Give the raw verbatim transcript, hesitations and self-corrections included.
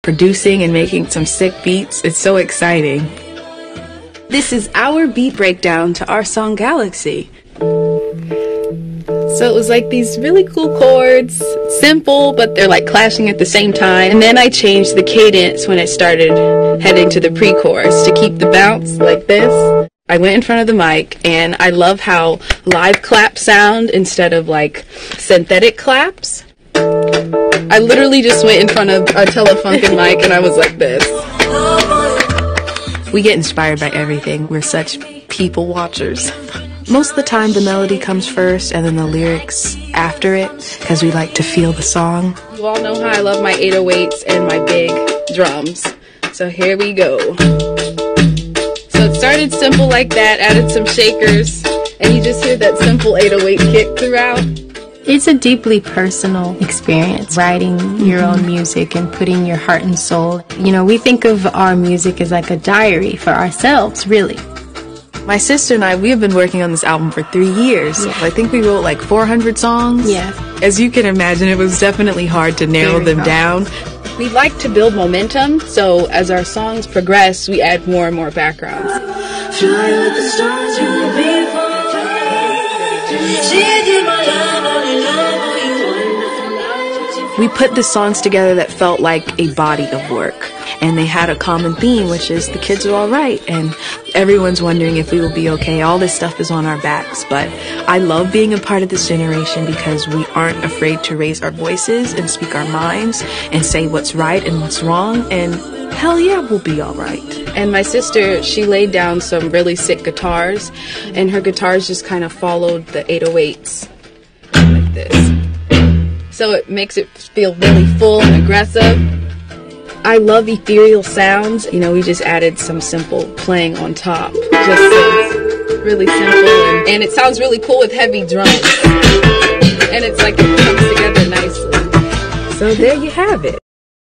producing and making some sick beats. It's so exciting. This is our beat breakdown to our song Galaxy. So it was like these really cool chords, simple, but they're like clashing at the same time. And then I changed the cadence when it started heading to the pre-chorus to keep the bounce like this. I went in front of the mic, and I love how live claps sound instead of like synthetic claps. I literally just went in front of a Telefunken mic and I was like this. We get inspired by everything. We're such people watchers. Most of the time the melody comes first and then the lyrics after it, because we like to feel the song. You all know how I love my eight oh eights and my big drums. So here we go. So it started simple like that, added some shakers, and you just hear that simple eight oh eight kick throughout. It's a deeply personal experience, writing your own music and putting your heart and soul. You know, we think of our music as like a diary for ourselves, really. My sister and I, we have been working on this album for three years. Yeah. I think we wrote like four hundred songs. Yeah. As you can imagine, it was definitely hard to narrow Very them hard. down. We like to build momentum, so as our songs progress, we add more and more backgrounds. Fly with the stars, you will be We put the songs together that felt like a body of work, and they had a common theme, which is the kids are all right, and everyone's wondering if we will be okay. All this stuff is on our backs, but I love being a part of this generation because we aren't afraid to raise our voices and speak our minds and say what's right and what's wrong, and hell yeah, we'll be all right. And my sister, she laid down some really sick guitars, and her guitars just kind of followed the eight oh eights like this. So it makes it feel really full and aggressive. I love ethereal sounds. You know, we just added some simple playing on top. Just so it's really simple, and, and it sounds really cool with heavy drums. And it's like it comes together nicely. So there you have it.